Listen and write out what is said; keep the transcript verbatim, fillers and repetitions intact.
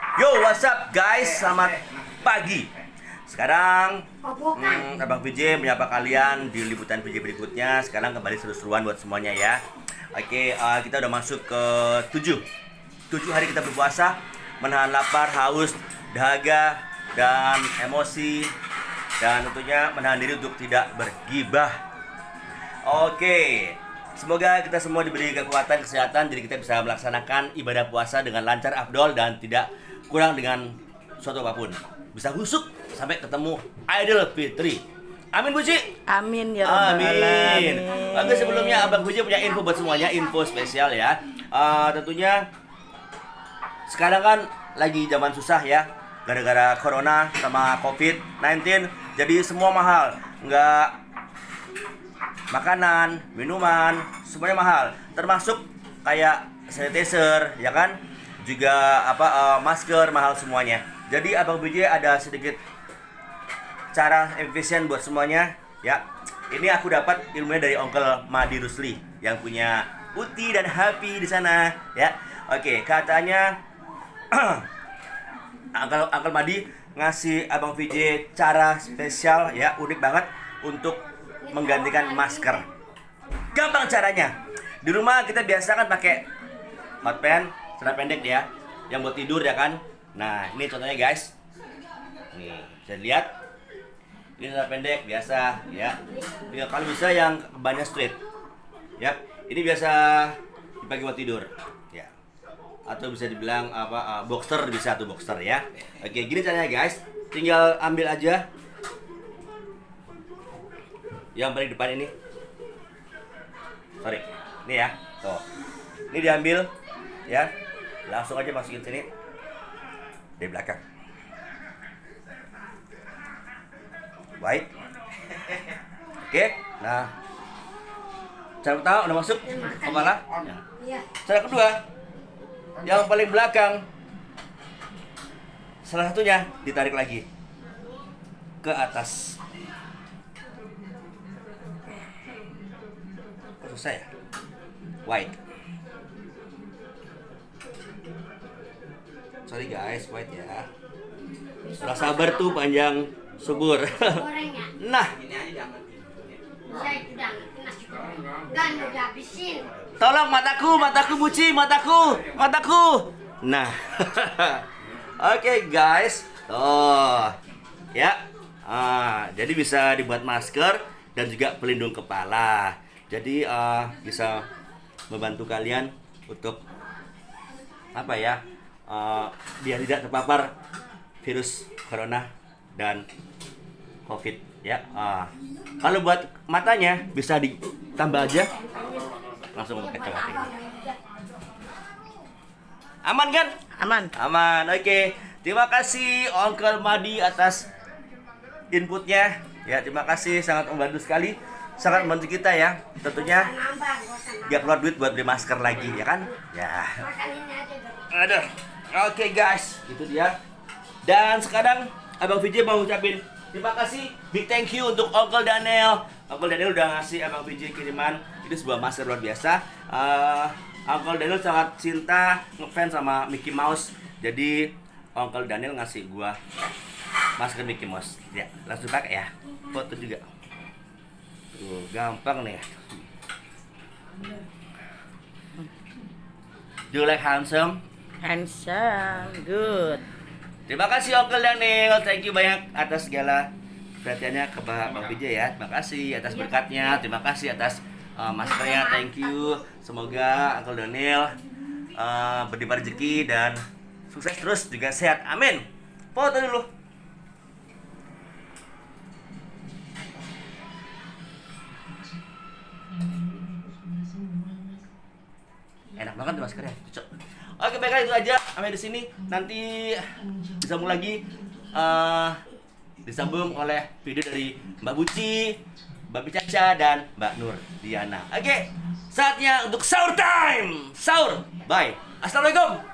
Yo, what's up guys? Selamat pagi. Sekarang hmm, Abang V J menyapa kalian di liputan V J berikutnya. Sekarang kembali seru-seruan buat semuanya ya. Oke, uh, kita udah masuk ke tujuh tujuh hari kita berpuasa, menahan lapar, haus, dahaga, dan emosi, dan tentunya menahan diri untuk tidak bergibah. Oke, semoga kita semua diberi kekuatan, kesehatan, jadi kita bisa melaksanakan ibadah puasa dengan lancar, afdol, dan tidak kurang dengan suatu apapun. Bisa husuk sampai ketemu Idul Fitri. Amin Bu Ci. Amin ya Rabbal Alamin. Oke, sebelumnya Abang Bu Ci punya info buat semuanya, info spesial ya. Uh, tentunya sekarang kan lagi zaman susah ya, gara-gara corona sama covid sembilan belas. Jadi semua mahal, nggak makanan, minuman, semuanya mahal. Termasuk kayak sanitizer, ya kan? Juga apa uh, masker mahal semuanya. Jadi Abang B J ada sedikit cara efisien buat semuanya, ya. Ini aku dapat ilmunya dari Onkel Madi Rusli yang punya Uti dan Happy di sana, ya. Oke, katanya Uncle, Uncle Madi ngasih Abang V J cara spesial ya, unik banget untuk menggantikan masker. Gampang caranya. Di rumah kita biasa kan pakai hot pants, celana pendek ya, yang buat tidur ya kan. Nah, ini contohnya guys. Nih, bisa lihat. Ini celana pendek biasa ya. Dia kalau bisa yang banyak straight. Ya, ini biasa dipakai buat tidur. Ya. Atau bisa dibilang apa uh, boxer, bisa tuh boxer ya. Oke, gini caranya guys. Tinggal ambil aja yang paling depan ini. Sorry, ini ya. Tuh. Ini diambil ya. Langsung aja masukin sini dari belakang. Baik. Oke, nah. Cara pertama udah masuk kepala. Ya. Cara kedua, yang paling belakang, salah satunya ditarik lagi ke atas. Kok susah ya? White. Sorry guys, white ya. Udah sabar tuh panjang subur. Nah, tolong mataku, mataku buci, mataku, mataku. Nah, oke okay, guys, tuh, ya, ah, jadi bisa dibuat masker dan juga pelindung kepala. Jadi uh, bisa membantu kalian untuk apa ya, uh, biar tidak terpapar virus corona dan covid ya. Uh, kalau buat matanya bisa ditambah aja, langsung pakai kacamata ini. Aman kan? Aman. Aman. Oke. Okay. Terima kasih Onkel Madi atas inputnya. Ya, terima kasih, sangat membantu sekali. Sangat membantu kita ya. Tentunya gak keluar duit buat beli masker lagi ya kan? Ya. Aduh. Oke okay, guys, itu dia. Dan sekarang Abang V J mau ucapin terima kasih, big thank you untuk Onkel Daniel. Onkel Daniel udah ngasih Abang V J kiriman. Ini sebuah masker luar biasa. Uh, Onkel Daniel sangat cinta, ngefans sama Mickey Mouse. Jadi Onkel Daniel ngasih gua masker Mickey Mouse. Ya, langsung pakai ya. Foto juga. Tuh, gampang nih. Do you like handsome? Handsome, good. Terima kasih Onkel Daniel, thank you banyak atas segala perhatiannya ke Bang V J ya. Terima kasih atas berkatnya, terima kasih atas uh, maskernya, thank you. Semoga Onkel Daniel uh, berlimpah rezeki dan sukses terus, juga sehat, amin. Foto dulu. Enak banget tuh maskernya, cocok. Oke, baiklah itu aja sampai di sini. Nanti disambung lagi, uh, disambung oleh video dari Mbak Buci, Mbak Caca, dan Mbak Nur Diana. Oke, saatnya untuk sahur time. Sahur. Bye. Assalamualaikum.